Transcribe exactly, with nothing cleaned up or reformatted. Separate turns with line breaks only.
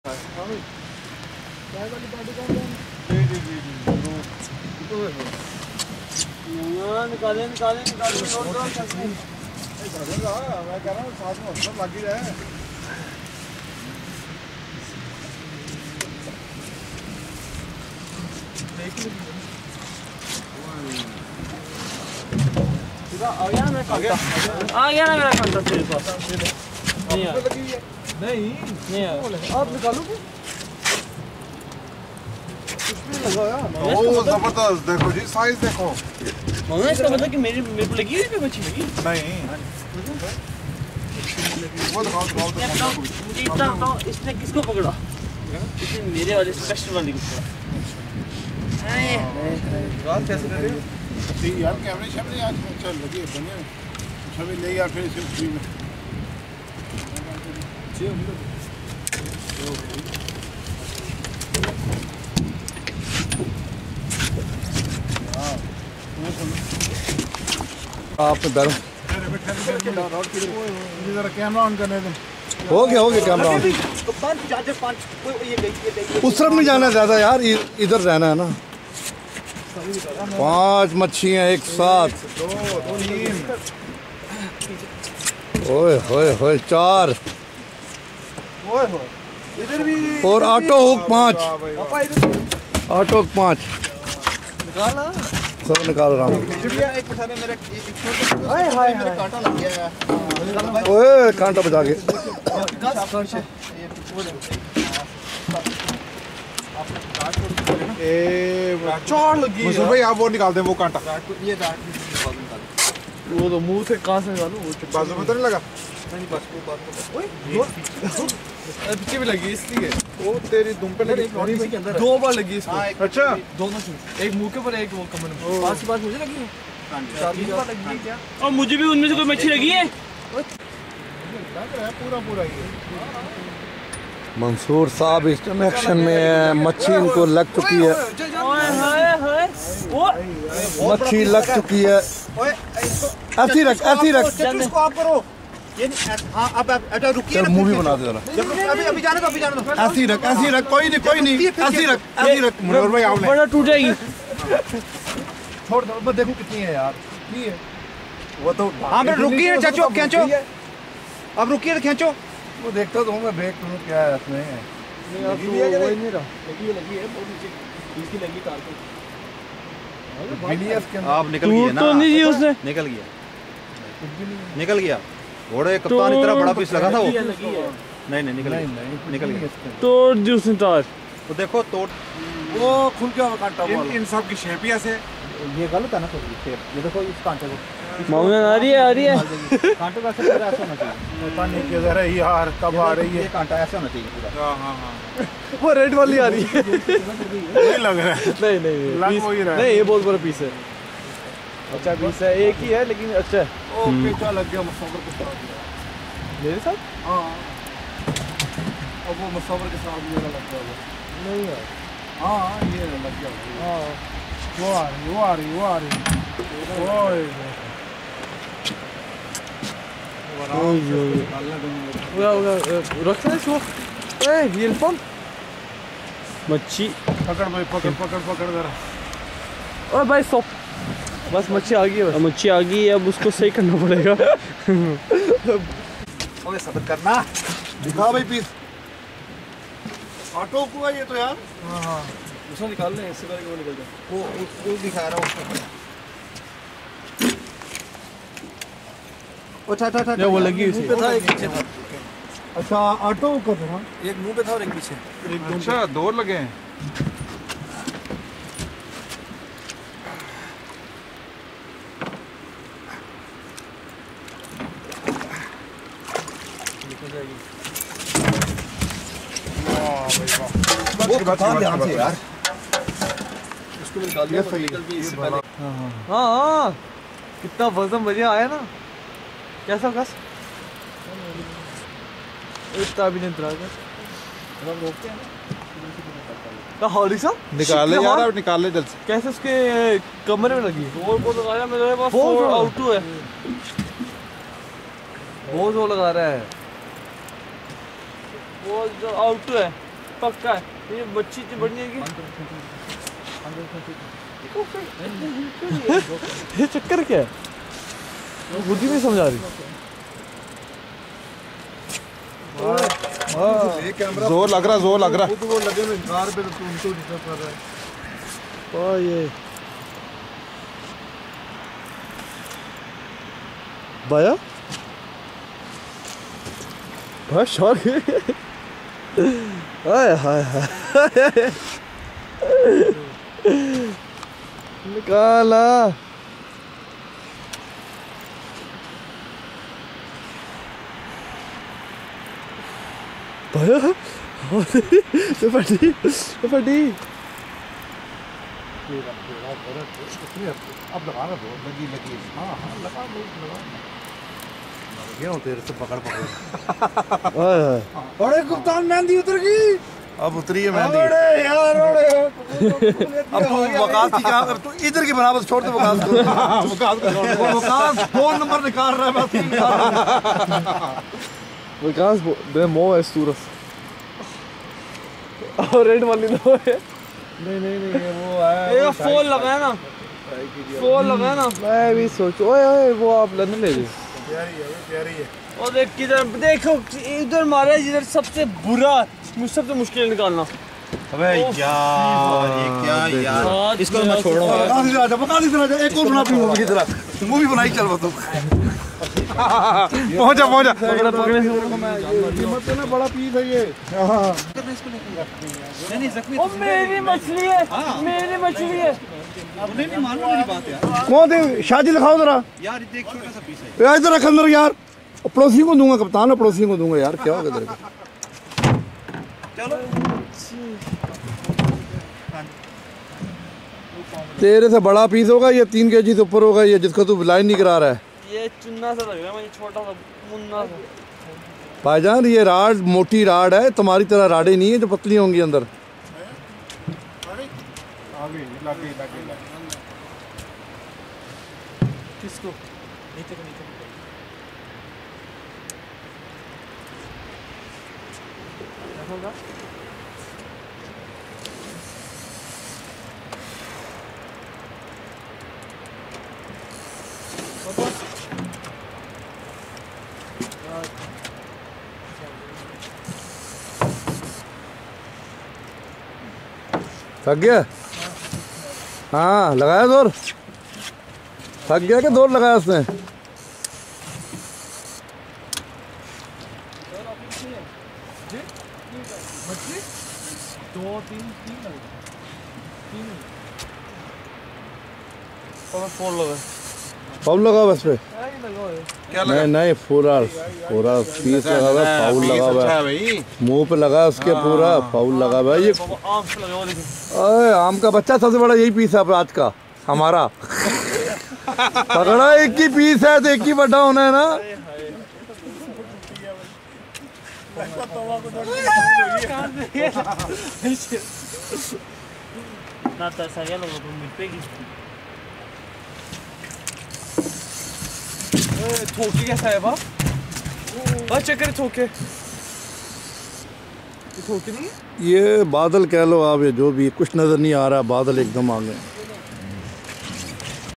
निकाले निकाले निकाले
मैं कह रहा हूँ साथ में हॉस्पिटल लग ही रहा है।
आ गया ना मेरा आ गया ना मेरा कांटा तेरे पास नहीं है
नहीं
नहीं है
आप निकालो ओ जबरदस्त देखो जी साइज देखो।
मगर इसका मतलब कि मेरी मेरे को लगी है मच्छी लगी
नहीं वो दिखाओ दिखाओ
मुझे इतना बताओ इसने किसको पकड़ा? इसने मेरे वाले स्पेशल वाले को पकड़ा।
यार कैसे कर रहे हो यार? कैमरे शैमरे आज चल लगे बने छवि ले यार फिर इसे फ्री में
आप बैठो।
जरा कैमरा ऑन करने दें।
हो गया हो गया कैमरा ऑन। उस तरफ नहीं जाना ज़्यादा यार, इधर रहना है ना। पांच मच्छियाँ एक साथ, ओए होए होए चार,
इधर भी
और ऑटो हुक पाँच, ऑटो हुक पाँच सब निकाल रहा हूँ। ओए कांटा बचा के
चार लगी है भाई। आप वो निकाल दें वो कांटा।
ये वो तो मुंह से कहाँ से निकालूं? वो
बाजू में तो नहीं लगा?
पीछे भी लगी इसलिए
वो तेरी दुम पे लगी
के अंदर दो बार लगी इसको।
अच्छा
दोनों से एक मुंह के ऊपर एक वो कमर में। पास पास मुझे लगी है और मुझे भी उनमें से कोई मच्छी लगी है।
पूरा पूरा ये
मंसूर साहब इस एक्शन में मच्छी इनको लग चुकी है, मच्छी लग चुकी है। ऐसी रख ऐसी रख
इसको आप करो ये। हाँ अब अब रुकिए
चल मूवी बना दे जरा।
अभी अभी जाने दो अभी जाने दो।
ऐसी रख ऐसी रख कोई नहीं कोई नहीं ऐसी रख ऐसी रख।
मनोहर भाई आपने
बड़ा टूट जाएगी।
छोड़ दो बस, देखो कितनी है यार। कितनी है वो तो।
हाँ मैं रुकिए चाचो खींचो। अब रुकिए तो खींचो।
वो देखता तो हूँ मैं, देख लूँ क्या है इसमें।
नहीं अब तो वही नहीं रहा। लगी है लगी है बहुत नीचे इसकी लगी कार को।
आप निकल गए ना?
तो नहीं जी उसने
निकल गया निकल गया घोड़े कप्तान इतना बड़ा पीस लगा था वो। नहीं नहीं निकल गया निकल गया
तोड़ दी उसने तार।
तो देखो तोड़
वो खुल गया कांटा।
इन इन सब की शेप ही ऐसे।
ये गलत है ना थोड़ी शेप। ये देखो इस कांटे को
मामून आ रही है आ रही है
कांटे का ऐसा ऐसा होना चाहिए।
पता नहीं किधर है यार कब आ रही है।
ये कांटा ऐसा होना चाहिए पूरा।
हाँ हाँ हाँ
वो रेड वाली आ रही है।
नहीं लग रहा है।
नहीं नहीं
लग
पीस-
वही रहा है।
नहीं ये बहुत बड़ा पीस है। अच्छा पीस है एक ही है लेकिन अच्छा है।
ओ पेचा लग गया मुसाफिर के साथ।
मेरे साथ
हाँ अब वो मुसाफिर के साथ मेरा लग गया वो।
नहीं है।
हाँ ये लग गया
हाँ
वो आ रही वो आ रही वो आ रही ओए
रखना इसको। ये पंप मच्छी
पकड़ भाई पकड़ पकड़ पकड़ जरा।
और भाई सौ बस मच्छी आ गई है। बस मच्छी आ गई है अब उसको सही करना पड़ेगा।
ओए सब्र करना।
दिखा भाई पीस। ऑटो को है ये तो यार।
हाँ हाँ
उसको निकाल लें इससे पहले कि वो निकल जाए।
वो उसको दिखा रहा हूँ। अच्छा अच्छा अच्छा
वो लगी हुई थी।
था एक पीछे था।
अच्छा ऑटो को था
एक मुंह पे था और एक पीछे।
अच्छा दो लगे हैं।
वो कथा ध्यान से यार।
उसको निकाल दिया तो निकल गई इससे पहले। हाँ हाँ कितना वजन बढ़िया आया ना। कैसा कस इतना भी नहीं उतरा क्या हॉली सा
निकाल ले यार अब निकाल ले जल्द से।
कैसे उसके कमरे में लगी। जोर बहुत लगाया मेरे पास फोर आउटू है। बहुत जोर लगा रहा है वो जो आउटू है। पक्का है ये बच्ची तो बढ़ जाएगी। ये चक्कर क्या है बुद्धि नहीं समझा रही।
जोर लग रहा जोर लग रहा
वो लगे हुए कार पे तो उनको डिस्टर्ब कर रहा है।
वाह ये बाया भाई शौक हाय हाय हाय निकाला भैया फटी फटी
अब लगा ना दो लगी लगी हाँ हाँ लगा दो लगा गया हूँ तेरे से पकड़ पकड़
अरे कप्तान मेहंदी उतर गई।
अब उतरी है मेहंदी।
अरे यार अरे
अब तू वकास की क्या तू इधर की बराबर छोड़ दे वकास को वकास को वकास फोन नंबर निकाल रहा है बस
विकास दे मो है सूरज और रेड वाली दो है।
नहीं नहीं नहीं वो है
ये फोन लगाया ना फोन लगाया ना मैं भी सोचो ओए ओए वो आप लंदन ले जाओ
प्यारी है ये प्यारी है।
और देख किधर देखो इधर मारा जिधर सबसे बुरा मुझ सबसे मुश्किल निकालना।
अबे यार ये क्या यार इसको मैं छोड़ूंगा।
वकास इधर आजा वकास इधर आजा एक और बना अपनी मूवी की तरह मूवी बनाई चल बस पहुंचा पहुंचा
पकड़े पकड़े
कीमत है ना बड़ा पीस है ये।
नहीं नहीं जख्मी
ओ मेरी मछली है मेरी मछली है।
नहीं नहीं मानो मेरी बात यार
कौन दे शादी दिखाओ जरा
यार ये एक छोटा सा पीस है
यार इधर रख अंदर यार पड़ोसी को दूंगा कप्तान पड़ोसी को दूंगा यार क्या होगा तेरे को
चलो
तेरे से बड़ा पीस होगा ये तीन केजी से ऊपर होगा ये जिसका तू लाइन नहीं करा रहा है।
ये चुन्ना सा लग रहा है मुझे छोटा सा मुन्ना सा।
भाईजान ये राड मोटी राड है तुम्हारी तरह राडें नहीं है जो पतली होंगी अंदर।
आगे लगे लगे लगे
किसको नीचे को नीचे होगा
थक गया हाँ लगाया जोर थक गया कि जोर लगाया उसने।
दो तीन तीन लगे तीन और फोर लगा
फाउल लगा बस पे
क्या
नहीं नहीं पूरा पूरा पीस लगा हुआ फाउल लगा हुआ है मुंह पे लगा उसके पूरा फाउल लगा हुआ है ये।
आम से लगा हुआ लेकिन
अरे आम का बच्चा सबसे बड़ा यही पीस है आज का हमारा पकड़ा एक ही पीस है तो एक ही बड़ा होना है ना।
ना तरसा गया लोगों को मिल पेगी ठोकी कैसा है बाप बस चक्कर ठोके ये ठोकी नहीं है
ये बादल कह लो आप ये जो भी कुछ नजर नहीं आ रहा बादल एकदम आ गए।